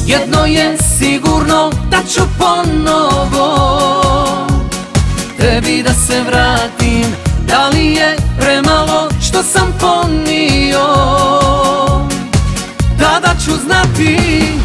jedno je sigurno, da ću ponovo tebi da se vratim. Da li je premalo što sam ponio? Tada ću znati